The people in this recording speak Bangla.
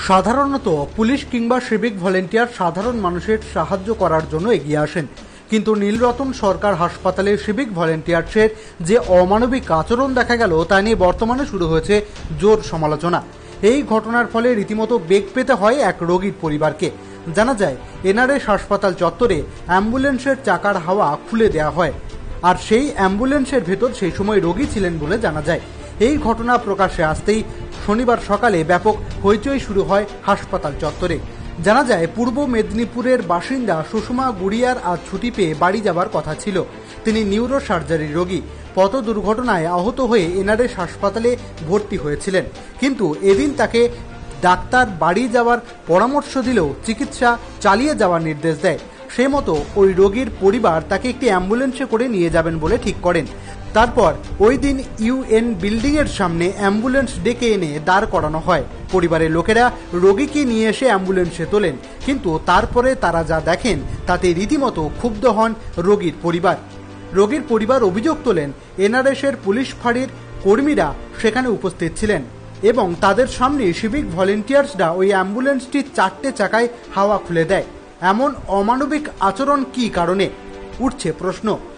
সাধারণত পুলিশ কিংবা সিভিক ভলেন্টিয়ার সাধারণ মানুষের সাহায্য করার জন্য এগিয়ে আসেন, কিন্তু নীলরতন সরকার হাসপাতালে সিভিক ভলেন্টিয়ার্সের যে অমানবিক আচরণ দেখা গেল তা নিয়ে বর্তমানে শুরু হয়েছে জোর সমালোচনা। এই ঘটনার ফলে রীতিমতো বেগ পেতে হয় এক রোগীর পরিবারকে। জানা যায়, এনআরএস হাসপাতাল চত্বরে অ্যাম্বুলেন্সের চাকার হাওয়া খুলে দেওয়া হয়, আর সেই অ্যাম্বুলেন্সের ভেতর সেই সময় রোগী ছিলেন বলে জানা যায়। এই ঘটনা প্রকাশ্যে আসতেই শনিবার সকালে ব্যাপক হইচই শুরু হয় হাসপাতাল চত্বরে। জানা যায়, পূর্ব মেদিনীপুরের বাসিন্দা সুষমা গুড়িয়ার আজ ছুটি পেয়ে বাড়ি যাবার কথা ছিল। তিনি নিউরো সার্জারির রোগী। পথ দুর্ঘটনায় আহত হয়ে এনআরএস হাসপাতালে ভর্তি হয়েছিলেন, কিন্তু এদিন তাকে ডাক্তার বাড়ি যাওয়ার পরামর্শ দিলেও চিকিৎসা চালিয়ে যাওয়ার নির্দেশ দেয়। সে মতো ওই রোগীর পরিবার তাকে একটি অ্যাম্বুলেন্সে করে নিয়ে যাবেন বলে ঠিক করেন। তারপর ওই দিন ইউএন বিল্ডিংয়ের সামনে অ্যাম্বুলেন্স ডেকে এনে দাঁড় করানো হয়। পরিবারের লোকেরা রোগীকে নিয়ে এসে অ্যাম্বুলেন্সে তোলেন, কিন্তু তারপরে তারা যা দেখেন তাতে রীতিমতো ক্ষুব্ধ হন রোগীর পরিবার। রোগীর পরিবার অভিযোগ তোলেন, এনআরএসের পুলিশ ফাঁড়ির কর্মীরা সেখানে উপস্থিত ছিলেন এবং তাদের সামনে সিভিক ভলেন্টিয়ার্সরা ওই অ্যাম্বুলেন্সটির 4টে চাকায় হাওয়া খুলে দেয়। এমন অমানবিক আচরণ কী কারণে, উঠছে প্রশ্ন।